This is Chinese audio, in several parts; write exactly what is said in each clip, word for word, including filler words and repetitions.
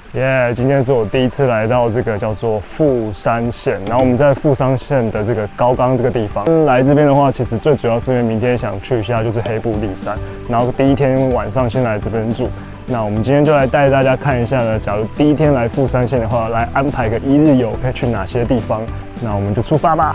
耶！ Yeah, 今天是我第一次来到这个叫做富山县，然后我们在富山县的这个高冈这个地方。来这边的话，其实最主要是因为明天想去一下就是黑部立山，然后第一天晚上先来这边住。那我们今天就来带大家看一下呢，假如第一天来富山县的话，来安排个一日游，可以去哪些地方？那我们就出发吧。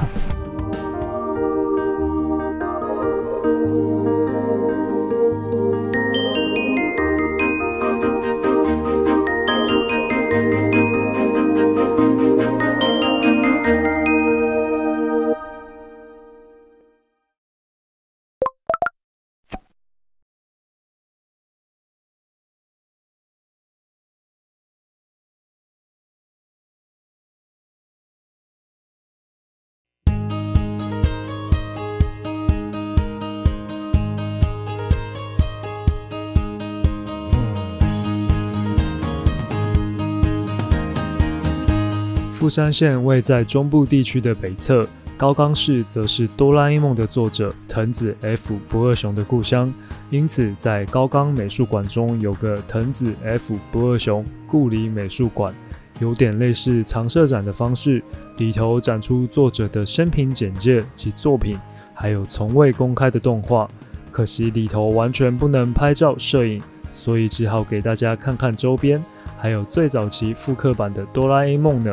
富山县位在中部地区的北侧，高冈市则是哆啦 A 梦的作者藤子 F 不二雄的故乡，因此在高冈美术馆中有个藤子 F 不二雄故里美术馆，有点类似常设展的方式，里头展出作者的生平简介及作品，还有从未公开的动画。可惜里头完全不能拍照摄影，所以只好给大家看看周边，还有最早期复刻版的哆啦 A 梦呢。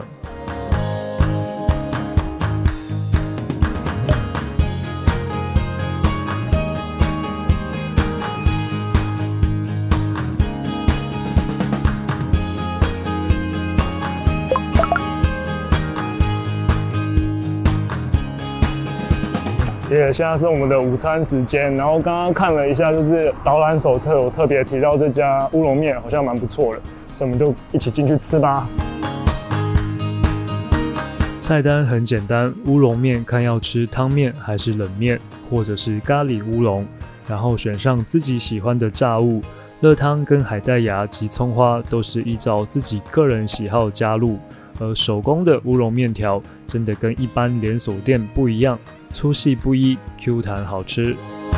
耶、yeah, 现在是我们的午餐时间，然后刚刚看了一下，就是导览手册有特别提到这家乌龙面好像蛮不错的，所以我们就一起进去吃吧。 菜单很简单，乌龙面看要吃汤面还是冷面，或者是咖喱乌龙，然后选上自己喜欢的炸物，热汤跟海带芽及葱花都是依照自己个人喜好加入，而手工的乌龙面条真的跟一般连锁店不一样，粗细不一 ，Q 弹好吃。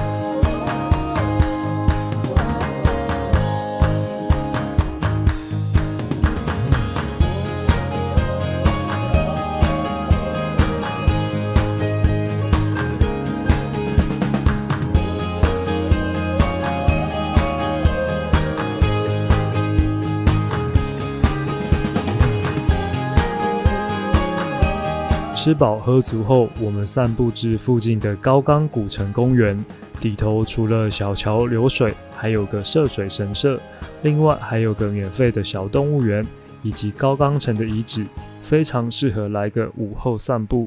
吃饱喝足后，我们散步至附近的高冈古城公园。里头除了小桥流水，还有个涉水神社，另外还有个免费的小动物园，以及高冈城的遗址，非常适合来个午后散步。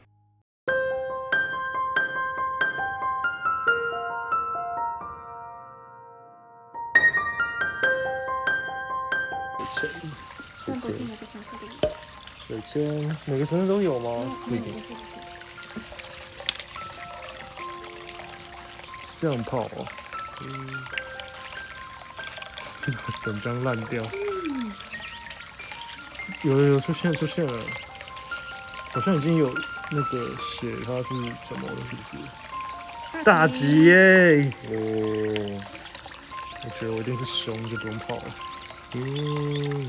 水签每个城市都有吗？不一定。这样泡哦，嗯，整张烂掉。有有有出现出现了，好像已经有那个写它是什么了，是不是？大吉耶！哦，我觉得我一定是熊，就不用泡了。嗯。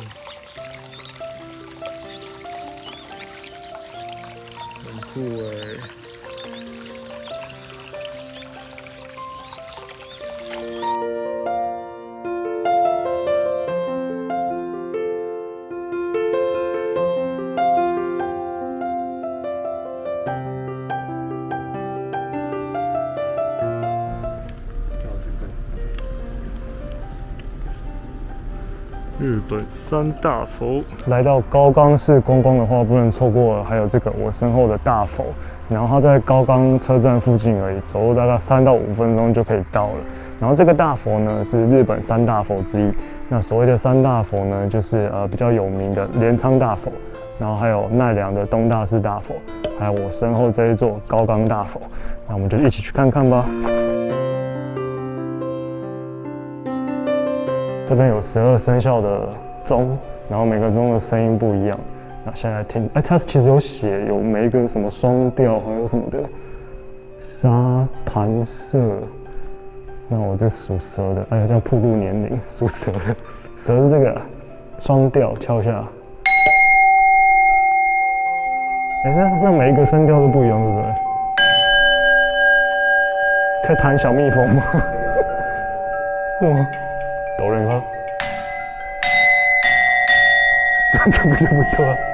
酷哎！日本三大佛，来到高冈市观光的话，不能错过还有这个我身后的大佛。然后它在高冈车站附近而已，走路大概三到五分钟就可以到了。然后这个大佛呢是日本三大佛之一。那所谓的三大佛呢，就是呃比较有名的镰仓大佛，然后还有奈良的东大寺大佛，还有我身后这一座高冈大佛。那我们就一起去看看吧。这边有十二生肖的钟，然后每个钟的声音不一样。那现在听，哎，它其实有写有每一个什么双调，还有什么的沙盘社。那我这属蛇的，哎呀，叫暴露年龄，属蛇的，蛇是这个， 双调敲一下。哎、欸，那那每一个声调都不一样，对不对？在弹小蜜蜂吗？是吗？哆来咪发，这这个就不对了。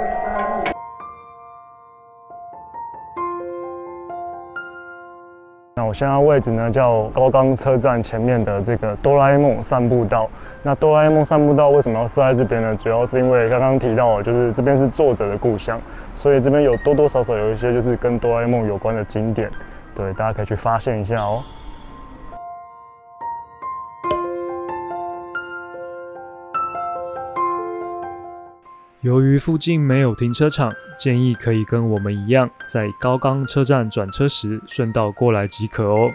那我现在位置呢，叫高冈车站前面的这个哆啦 A 梦散步道。那哆啦 A 梦散步道为什么要设在这边呢？主要是因为刚刚提到的，就是这边是作者的故乡，所以这边有多多少少有一些就是跟哆啦 A 梦有关的景点，对，大家可以去发现一下哦。 由于附近没有停车场，建议可以跟我们一样，在高冈车站转车时顺道过来即可哦。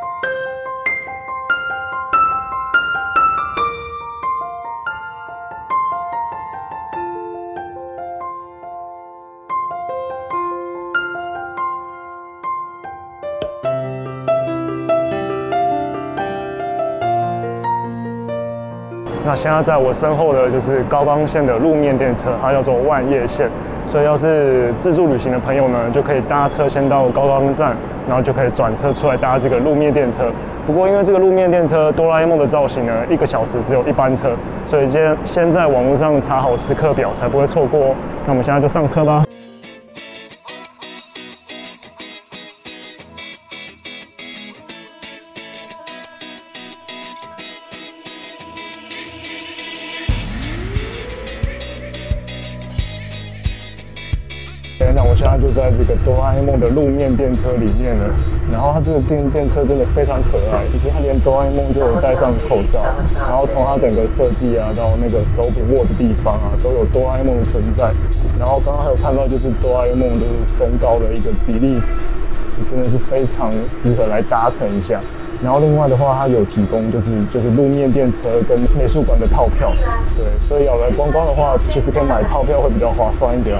那现在在我身后的就是高冈线的路面电车，它叫做万叶线，所以要是自助旅行的朋友呢，就可以搭车先到高冈站，然后就可以转车出来搭这个路面电车。不过因为这个路面电车哆啦 A 梦的造型呢，一个小时只有一班车，所以先先在网络上查好时刻表，才不会错过哦。那我们现在就上车吧。那我现在就在这个哆啦 A 梦的路面电车里面了，然后它这个电电车真的非常可爱，就是它连哆啦 A 梦都有戴上口罩，然后从它整个设计啊到那个手柄握的地方啊，都有哆啦 A 梦的存在。然后刚刚还有看到就是哆啦 A 梦就是身高的一个比例尺，真的是非常值得来搭乘一下。然后另外的话，它有提供就是就是路面电车跟美术馆的套票，对，所以要来观光的话，其实可以买套票会比较划算一点。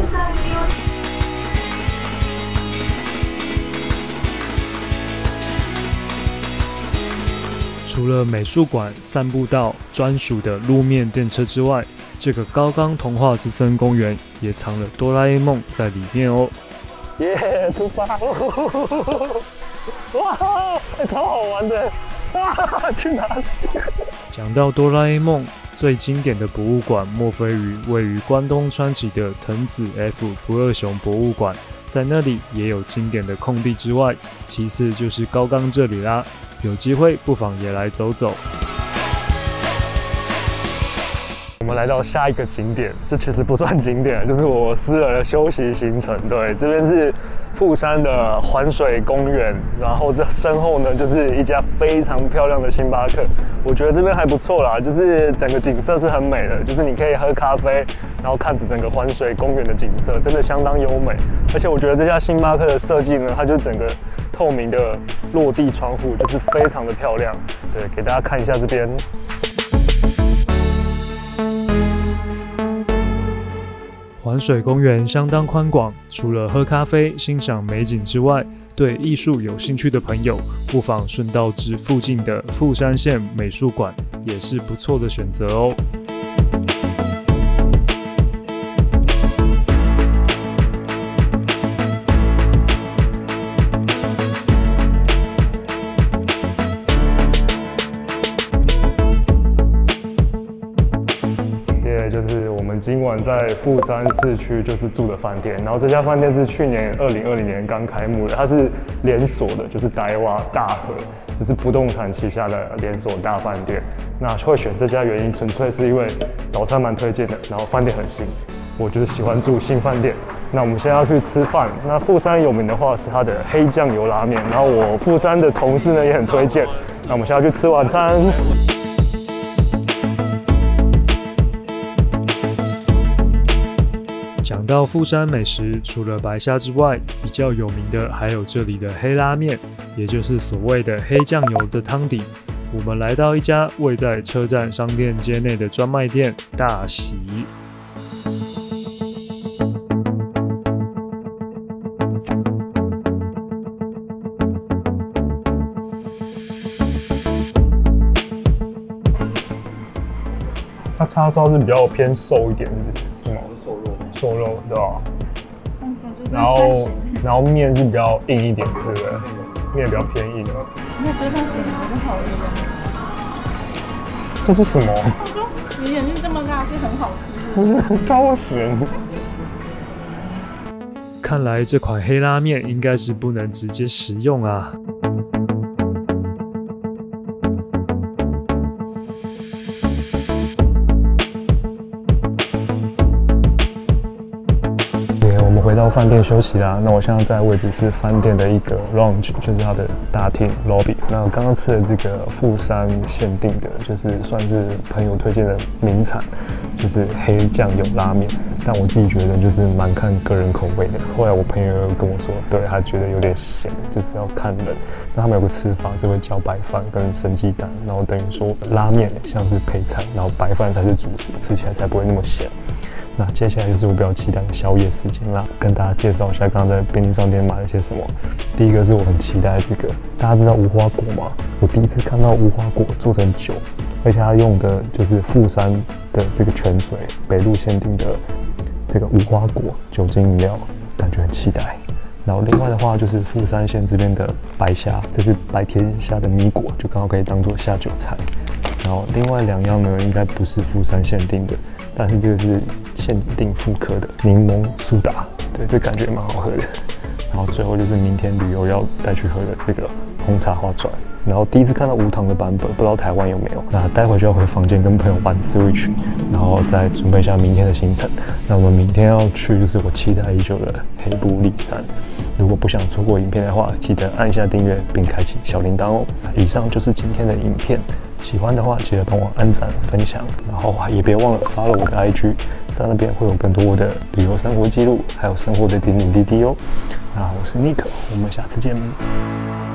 除了美术馆、散步道专属的路面电车之外，这个高冈童话之森公园也藏了哆啦 A 梦在里面哦。 耶，出发！哇，欸、超好玩的！啊，去哪里？ 讲到哆啦 A 梦，最经典的博物馆莫非于位于关东川崎的藤子 F 不二雄博物馆，在那里也有经典的空地之外，其次就是高冈这里啦。有机会不妨也来走走。 我们来到下一个景点，这其实不算景点，就是我私人的休息行程。对，这边是富山的环水公园，然后这身后呢就是一家非常漂亮的星巴克。我觉得这边还不错啦，就是整个景色是很美的，就是你可以喝咖啡，然后看着整个环水公园的景色，真的相当优美。而且我觉得这家星巴克的设计呢，它就整个透明的落地窗户，就是非常的漂亮。对，给大家看一下这边。 环水公园相当宽广，除了喝咖啡、欣赏美景之外，对艺术有兴趣的朋友，不妨顺道至附近的富山县美术馆，也是不错的选择哦。 就是我们今晚在富山市区就是住的饭店，然后这家饭店是去年二零二零年刚开幕的，它是连锁的，就是台湾大和，就是不动产旗下的连锁大饭店。那会选这家原因纯粹是因为早餐蛮推荐的，然后饭店很新，我就是喜欢住新饭店。那我们现在要去吃饭，那富山有名的话是它的黑酱油拉面，然后我富山的同事呢也很推荐。那我们现在要去吃晚餐。 讲到富山美食，除了白虾之外，比较有名的还有这里的黑拉面，也就是所谓的黑酱油的汤底。我们来到一家位在车站商店街内的专卖店大喜。 叉烧是比较偏瘦一点，是吗？ 瘦肉， 瘦肉对吧？然后然后面是比较硬一点，对不对？面比较偏硬。 那这道咸的就好咸。 这是什么？ 他说你眼睛这么大是很好吃。 超咸。 看来这款黑拉面应该是不能直接食用啊。 回到饭店休息啦，那我现在在的位置是饭店的一个 lounge， 就是它的大厅 lobby。那我刚刚吃的这个富山限定的，就是算是朋友推荐的名产，就是黑酱油拉面。但我自己觉得就是蛮看个人口味的。后来我朋友跟我说，对他觉得有点咸，就是要看人。那他们有个吃法是会浇白饭跟生鸡蛋，然后等于说拉面像是配菜，然后白饭才是主食，吃起来才不会那么咸。那接下来就是我比较期待的宵夜时间啦，跟大家介绍一下刚刚在便利商店买了些什么。第一个是我很期待的这个，大家知道无花果吗？我第一次看到无花果做成酒，而且它用的就是富山的这个泉水北路限定的这个无花果酒精饮料，感觉很期待。然后另外的话就是富山县这边的白虾，这是白天虾的米果，就刚好可以当做下酒菜。然后另外两样呢，应该不是富山限定的，但是这个是限定复刻的柠檬苏打，对，这感觉蛮好喝的。然后最后就是明天旅游要带去喝的这个红茶花砖。然后第一次看到无糖的版本，不知道台湾有没有。那待会就要回房间跟朋友玩 Switch， 然后再准备一下明天的行程。那我们明天要去就是我期待已久的黑部立山。如果不想错过影片的话，记得按下订阅并开启小铃铛哦。以上就是今天的影片，喜欢的话记得帮我按赞分享，然后也别忘了 follow 我的 I G， 在那边会有更多我的旅游生活记录，还有生活的点点滴滴哦。那我是 Nick， 我们下次见。